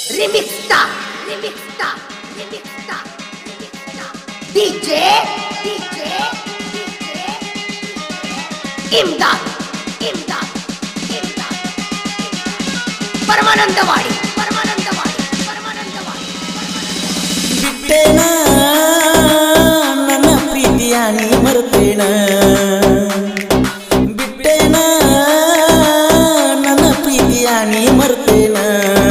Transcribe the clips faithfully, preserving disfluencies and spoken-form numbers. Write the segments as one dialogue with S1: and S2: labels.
S1: Remixta, remixta, remixta, remixta. DJ, DJ, DJ, Imdad, Imdad, Imdad. Paramanandavadi, Paramanandavadi, Paramanandavadi.
S2: ಬಿಟ್ಟೇನಾ ನನ್ನ ಪ್ರೀತಿಯ ನೀ ಮರೆತೇನಾ ಬಿಟ್ಟೇನಾ ನನ್ನ ಪ್ರೀತಿಯ ನೀ ಮರೆತೇನಾ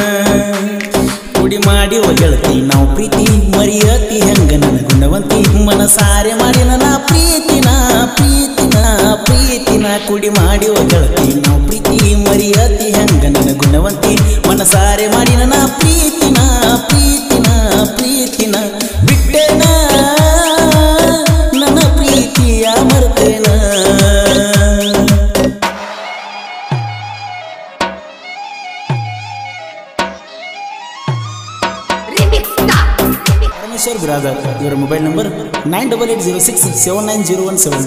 S2: ಕುಡಿ ಮಾಡಿ ಗೆಳತಿ ನಾವು ಪ್ರೀತಿ ಮರಿಯತಿ ಹೆಂಗ ನನ್ನ ಗುಣವಂತಿ ಮನಸಾರೆ ಮಾಡಿ ನನ್ನ ಪ್ರೀತಿನ ಪ್ರೀತಿನ ಪ್ರೀತಿನ ಕುಡಿ ಮಾಡಿ ಗೆಳತಿ ನಾವು ಪ್ರೀತಿ ಮರಿಯತಿ ಹೆಂಗ ನನ್ನ ಗುಣವಂತಿ ಮನಸಾರೆ ಮಾಡಿ ನನ್ನ ಪ್ರೀತಿನ ಪ್ರೀತಿನ ಪ್ರೀತಿನ ಬಿಟ್ಟೇನಾ ನನ್ನ ಪ್ರೀತಿಯ ಮರೆತೇನಾ Sir brother, your mobile number nine double eight zero six seven nine zero one seven.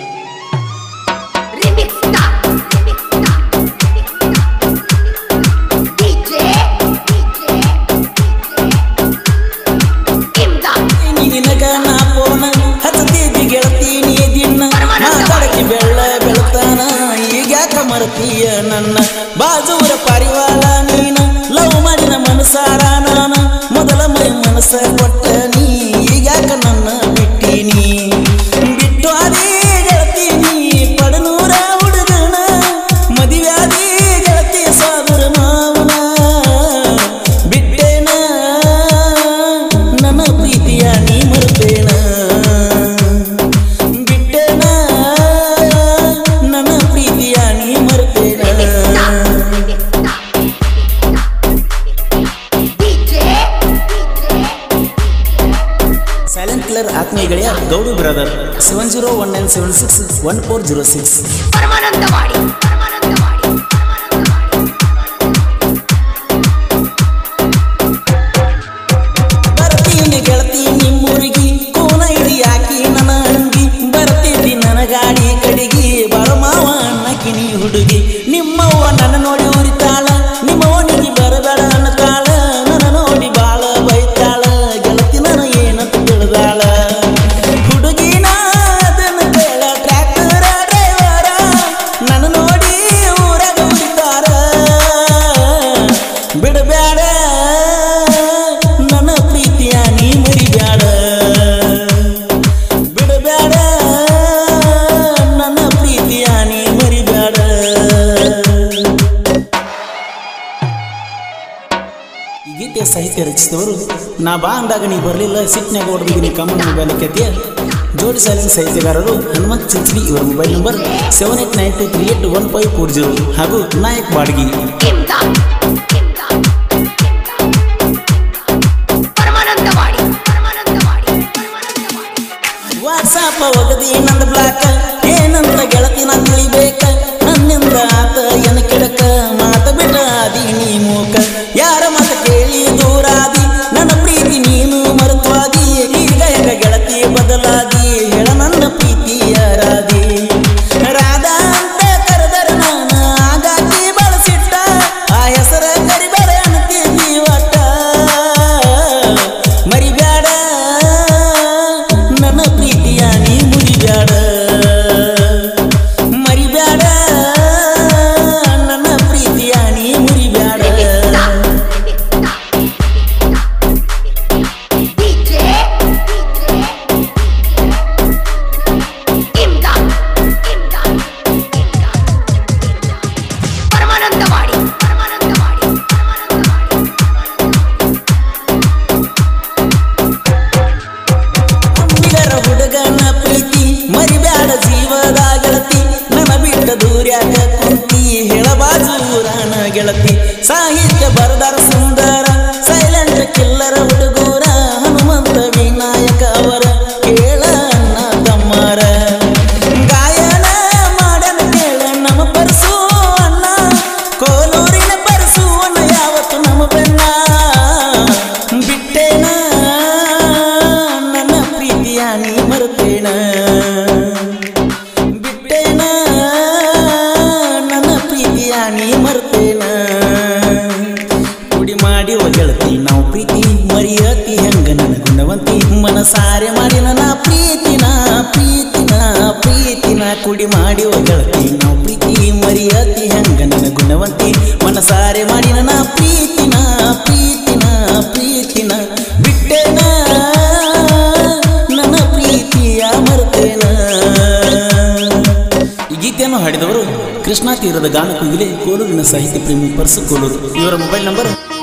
S1: Remixta, remixta, DJ, DJ, Imdad.
S2: ನಿನಗ ನಾ ಪೋನ ಹತ್ತದಿ ಗೆಳತಿ ನೀ ದಿನ ಮಾತಾಡಕ್ಕೆ ಬೆಳ್ಳ ಬೆಳತಾನ ಈಗ್ಯಾಕ ಮರ್ತೀಯ ನನ್ನ ಬಾಜೂರ ಪರಿವಾಳ ನೀನ ಲವ್ ಮಾಡಿನ ಮನಸಾರ ನಾನ ಮೊದಲ ಮೈ ಮನಸ ಕೊಟ್ಟ ನೀ ಈಗ್ಯಾಕ ನನ್ನ ಬಿಟ್ಟಿನಿ ಬಿಟ್ಟು ಅದೇ ಗೆಳತಿ ನೀ ಪಡನೂರ ಹುಡುಗನ ಮದುವ್ಯಾದಿ ಗೆಳತಿ ಸಾದುರ ಮಾವನ ಬಿಟ್ಟೇನ ನನ್ನ ಪ್ರೀತಿಯ ನೀ ಮರೆತೇನ ಬಿಟ್ಟೇನ ನನ್ನ ಪ್ರೀತಿಯ ನೀ ಮರೆತೇನ ಸೈಲೆಂಟ್ ಕಿಲ್ಲರ್ ಆತ್ಮೀಯ ಗೆಳೆಯ Gowdu brother seven zero one nine seven six one four zero six
S1: Paramanandavadi, Paramanandavadi,
S2: ಬರ್ತೀನಿ ಗೆಳತಿ ನಿಮ್ಮೂರಿಗೆ ಕೋನ ಹಿಡಿಯಾಕಿ ನನ್ನ ಅಂಗಿ ಬರ್ತಿದ್ದಿ ನನ್ನ ಗಾಡಿ ಕಡಿಗಿ ಬರಮಾವ ಅನ್ನಕಿನಿ ಹುಡುಗಿ ನಿಮ್ಮವ್ವ ನನ್ನ ನೋಡಿ ಉರಿತಾಳ ನಿಮ್ಮವನಿಗೆ ಬರಬೇಡ ಅನ್ನತಾಳ ನನ್ನ ನೋಡಿ ಬಾಳ ಬೈತಾಳ ಗೆಳತಿ ನನ್ನ ಏನಂತ ತಿಳಿದಾಳ ಹುಡುಗಿನ ಅದನ್ನ ಕೇಳ ಟ್ರ್ಯಾಕ್ಟರ್ ಡ್ರೈವರ ನನ್ನ ನೋಡಿ ಊರಾಗ ಉರಿತಾರ ಬಿಡಬ್ಯಾಡ ನನ್ನ ಪ್ರೀತಿಯ ನೀ ಮರಿಬ್ಯಾಡ ಬಿಡಬ್ಯಾಡ ನನ್ನ ಪ್ರೀತಿಯ ನೀ ಮರಿಬ್ಯಾಡ ಈ ಗೀತೆಯ ಸಾಹಿತ್ಯ ರಚಿಸಿದವರು ನಾ ಬಾ ಅಂದಾಗ ನೀ ಬರಲಿಲ್ಲ ಸಿಟ್ನ್ಯಾಗ ಹೊಡೆದಿದ್ದೀನಿ ಕಮ್ಮನ ಮೊಬೈಲ್ ಕೆತ್ತಿಯ ಜೋಡಿ ಸಾಲಿನ ಸಾಹಿತ್ಯಗಾರರು ಹನುಮಂತ್ ಚಿಂಚಲಿ ಇವರ mobile number seven eight nine two three eight one five four zero ಹಾಗೂ Nayak Badgi
S1: Imdad, Imdad, Paramanandavadi, Paramanandavadi, Paramanandavadi.
S2: WhatsApp ಒಗದಿ ನಂದ ಬ್ಲಾಕ್ ಏನಂತ ಗೆಳತಿ ನಾ ತಿಳಿಬೇಕ ನನ್ನಿಂದ ಆತ ಏನ ಕೆಡಕ ಮಾತ ಬಿಟ್ಟ ಆದಿ ನೀ ಮೂಕ ಯಾರ ಮಾತ ಕೇಳಿ ದೂರಾದಿ ನನ್ನ ಪ್ರೀತಿ ನೀನು ಮರೆತವಾದಿ ಈಗ ಹೆಂಗ ಗೆಳತಿ ಬದಲಾದಿ ಹೇಳ ನನ್ನ ಪ್ರೀತಿಯ ರಾದಿ ರಾಧಾ ಅಂತ ಕರೆದರ ನಾನು ಆಗಾಕಿ ಬಳಸಿಟ್ಟ ಆ ಹೆಸರ ಕರಿಬೇಡ ಅನ್ನತಿದ್ದಿ ಒಟ್ಟ ಮರಿಬ್ಯಾಡ ನನ್ನ ಪ್ರೀತಿಯ ನೀ ಮುರಿಬ್ಯಾಡ ಮಾಡುವ ಗೆಳತಿ ನಾವು ಪ್ರೀತಿ ಮರಿಯತಿ ಹೆಂಗ ನನ್ನ ಗುಣವಂತಿ ಮನಸಾರೆ ಮಾಡಿ ನನ್ನ ಪ್ರೀತಿನ ಪ್ರೀತಿನ ಪ್ರೀತಿನ ಕುಡಿ ಮಾಡುವ ಗೆಳತಿ ನಾವು ಪ್ರೀತಿ ಮರಿಯತಿ ಹೆಂಗ ನನ್ನ ಗುಣವಂತಿ ಮನಸಾರೆ ಮಾಡಿ ನನ್ನ ಪ್ರೀತಿನ ಪ್ರೀತಿನ ಪ್ರೀತಿನ ಬಿಟ್ಟೆನ ನನ್ನ ಪ್ರೀತಿಯ ಮರ್ತೇನ. ಈ ಗೀತೆಯನ್ನು ಹಾಡಿದವರು ಕೃಷ್ಣಾ ತೀರದ ಗಾನ ಕುಗಿಲೆ ಕೋಲೂರಿನ ಸಾಹಿತ್ಯ ಪ್ರೇಮಿ ಪರ್ಸು ಕೋಲೂರು. ಇವರ ಮೊಬೈಲ್ ನಂಬರ್